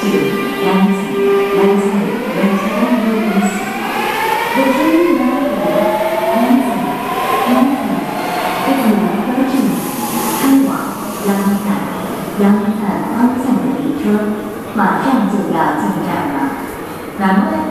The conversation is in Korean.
지금 열차가 이루어지고 있습니다. The train is now approaching 한화, 양산, 황산的列车马上就要进站了。那么